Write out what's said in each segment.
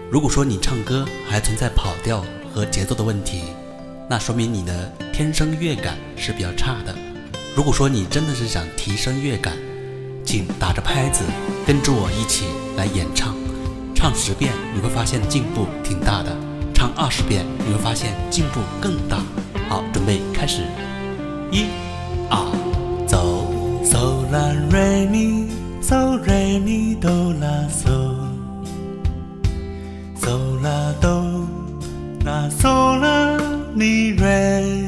如果说你唱歌还存在跑调和节奏的问题，那说明你的天生乐感是比较差的。如果说你真的是想提升乐感，请打着拍子跟着我一起来演唱，唱10遍你会发现进步挺大的，唱20遍你会发现进步更大。好，准备开始，1、2，走。 嗦啦瑞咪嗦瑞咪哆啦嗦，嗦啦哆啦嗦啦咪瑞，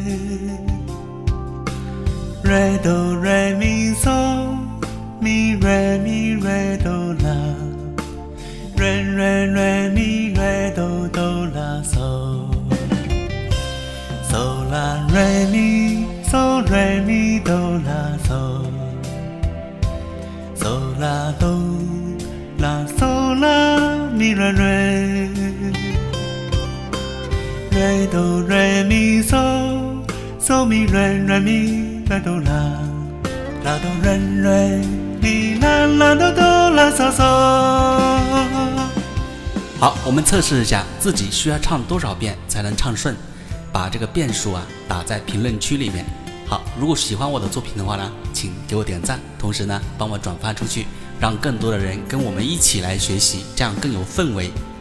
瑞哆瑞咪嗦咪瑞咪瑞哆啦，瑞瑞瑞咪瑞哆哆啦嗦，嗦啦瑞咪嗦瑞咪哆啦嗦。嗦啦哆啦嗦啦咪瑞瑞，瑞哆瑞咪嗦，嗦咪瑞瑞咪瑞哆啦，啦哆瑞瑞咪啦啦哆哆啦嗦嗦。 好，我们测试一下自己需要唱多少遍才能唱顺，把这个遍数打在评论区里面。好，如果喜欢我的作品的话呢，请给我点赞，同时呢帮我转发出去，让更多的人跟我们一起来学习，这样更有氛围。